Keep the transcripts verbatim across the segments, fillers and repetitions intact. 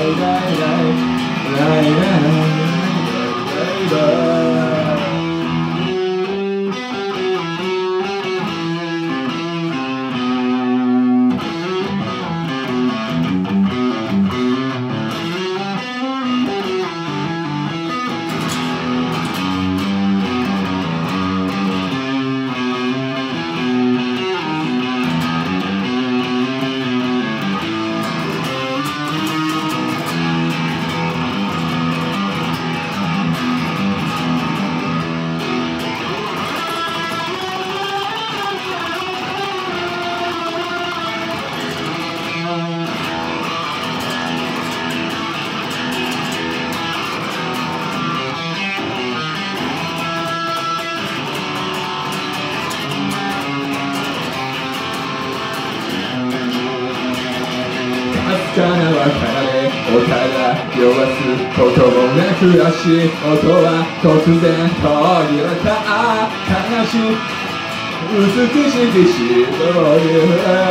かな別れお互い酔わすこともなく足音は突然途切れた悲しい美しきしどういう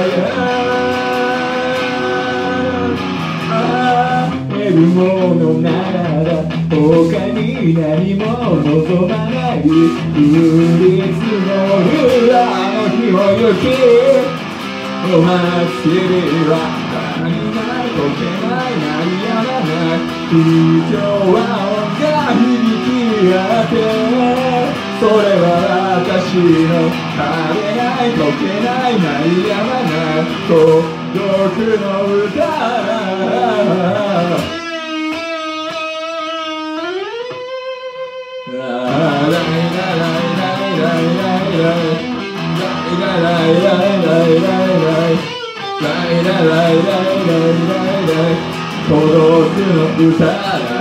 得るものなら他に何も望まない降り積もるあの日も雪お祭りは何もない溶けない鳴りやまない不協和音が響き合ってそれは私の枯れない溶けない鳴りやまない孤独の歌孤独の歌